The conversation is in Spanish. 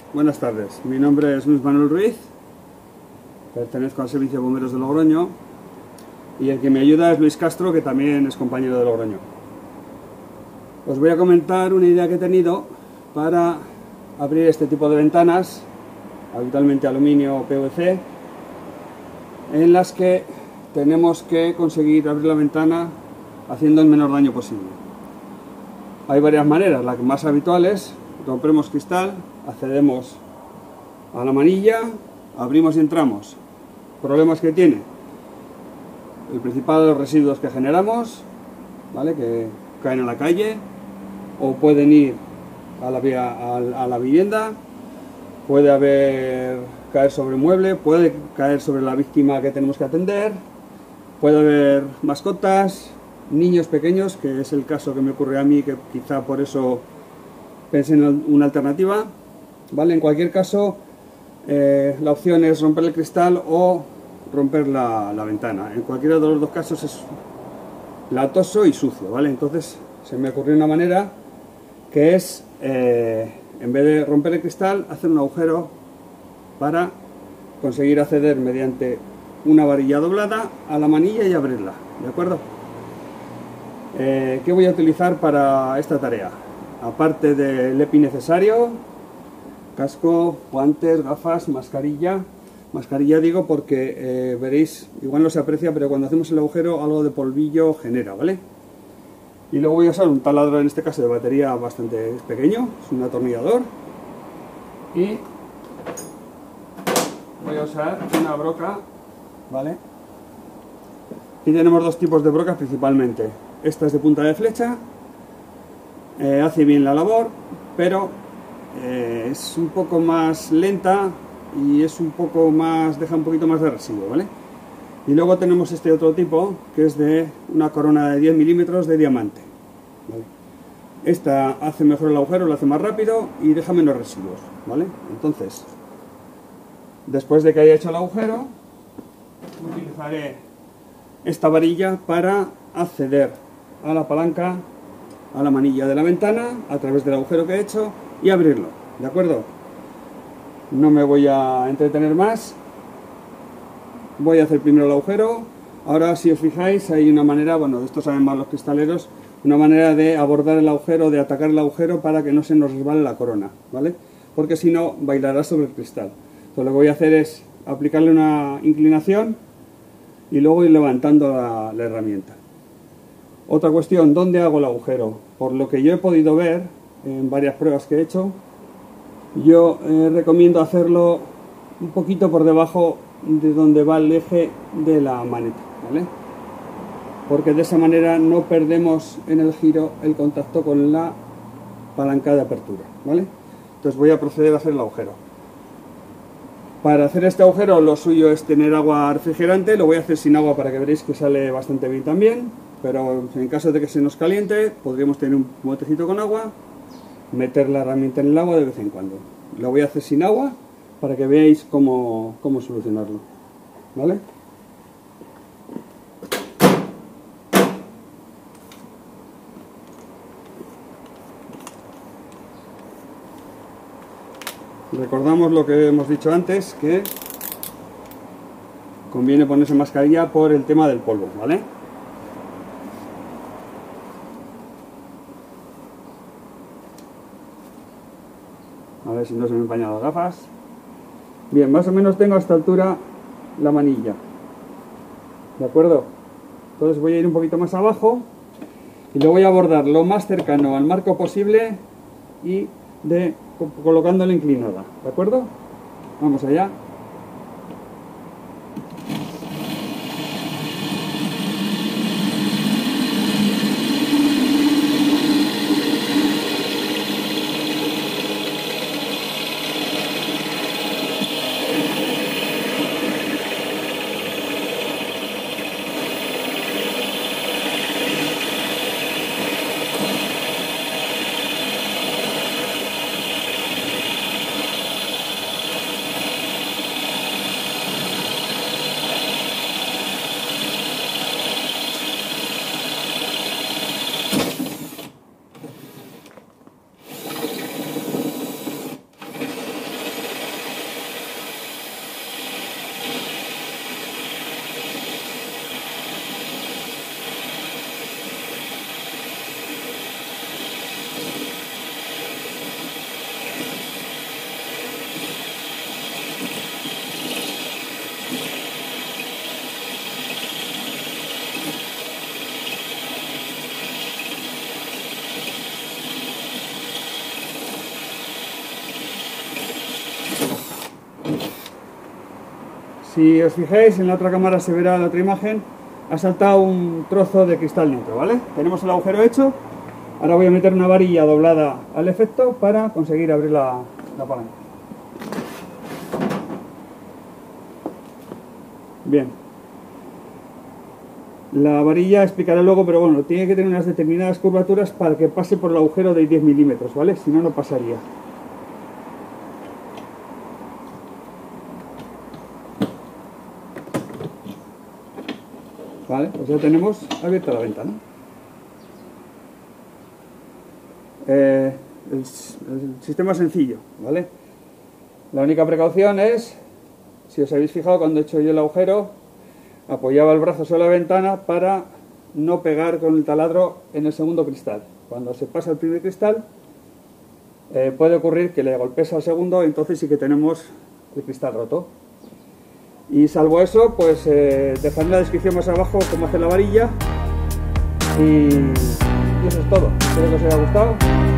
Buenas tardes, mi nombre es Luis Manuel Ruiz, pertenezco al Servicio de Bomberos de Logroño y el que me ayuda es Luis Castro, que también es compañero de Logroño. Os voy a comentar una idea que he tenido para abrir este tipo de ventanas, habitualmente aluminio o PVC, en las que tenemos que conseguir abrir la ventana haciendo el menor daño posible. Hay varias maneras, la más habitual es rompemos cristal, accedemos a la manilla, abrimos y entramos. ¿Problemas que tiene? El principal de los residuos que generamos, ¿vale?, que caen a la calle o pueden ir a la vivienda, puede caer sobre el mueble, puede caer sobre la víctima que tenemos que atender, puede haber mascotas, niños pequeños, que es el caso que me ocurre a mí, que quizá por eso pensé en una alternativa, ¿vale? En cualquier caso, la opción es romper el cristal o romper la ventana. En cualquiera de los dos casos es latoso y sucio, ¿vale? Entonces se me ocurrió una manera que es, en vez de romper el cristal, hacer un agujero para conseguir acceder mediante una varilla doblada a la manilla y abrirla, ¿de acuerdo? ¿Qué voy a utilizar para esta tarea? Aparte del EPI necesario, casco, guantes, gafas, mascarilla. Mascarilla digo porque veréis, igual no se aprecia, pero cuando hacemos el agujero algo de polvillo genera, ¿vale? Y luego voy a usar un taladro, en este caso de batería bastante pequeño, es un atornillador. Y voy a usar una broca, ¿vale? Y tenemos dos tipos de brocas principalmente. Esta es de punta de flecha, hace bien la labor, pero es un poco más lenta y es un poco más, deja un poquito más de residuo, ¿vale? Y luego tenemos este otro tipo, que es de una corona de 10 milímetros de diamante, ¿vale? Esta hace mejor el agujero, lo hace más rápido y deja menos residuos, ¿vale? Entonces, después de que haya hecho el agujero, utilizaré esta varilla para acceder a la palanca, a la manilla de la ventana, a través del agujero que he hecho, y abrirlo, ¿de acuerdo? No me voy a entretener más, voy a hacer primero el agujero. Ahora, si os fijáis, hay una manera, bueno, de esto saben más los cristaleros, una manera de abordar el agujero, de atacar el agujero para que no se nos resbale la corona, ¿vale? Porque si no, bailará sobre el cristal. Entonces lo que voy a hacer es aplicarle una inclinación y luego ir levantando la herramienta. Otra cuestión, ¿dónde hago el agujero? Por lo que yo he podido ver en varias pruebas que he hecho, yo recomiendo hacerlo un poquito por debajo de donde va el eje de la maneta, ¿vale? Porque de esa manera no perdemos en el giro el contacto con la palanca de apertura, ¿vale? Entonces voy a proceder a hacer el agujero. Para hacer este agujero lo suyo es tener agua refrigerante, lo voy a hacer sin agua para que veréis que sale bastante bien también, pero en caso de que se nos caliente podríamos tener un botecito con agua, meter la herramienta en el agua de vez en cuando. Lo voy a hacer sin agua para que veáis cómo solucionarlo, ¿vale? Recordamos lo que hemos dicho antes, que conviene ponerse mascarilla por el tema del polvo, ¿vale? A ver si no se me empañan las gafas. Bien, más o menos tengo a esta altura la manilla, ¿de acuerdo? Entonces voy a ir un poquito más abajo y lo voy a abordar lo más cercano al marco posible y colocándola inclinada, ¿de acuerdo? Vamos allá. Si os fijáis, en la otra cámara se verá la otra imagen, ha saltado un trozo de cristal dentro, ¿vale? Tenemos el agujero hecho. Ahora voy a meter una varilla doblada al efecto para conseguir abrir la palanca. Bien. La varilla explicaré luego, pero bueno, tiene que tener unas determinadas curvaturas para que pase por el agujero de 10 milímetros, ¿vale? Si no, no pasaría. Vale, pues ya tenemos abierta la ventana. El sistema es sencillo, ¿vale? La única precaución es, si os habéis fijado cuando he hecho yo el agujero, apoyaba el brazo sobre la ventana para no pegar con el taladro en el segundo cristal. Cuando se pasa el primer cristal, puede ocurrir que le golpees al segundo, entonces sí que tenemos el cristal roto. Y salvo eso, pues dejadme en la descripción más abajo cómo hacer la varilla. Y eso es todo. Espero que os haya gustado.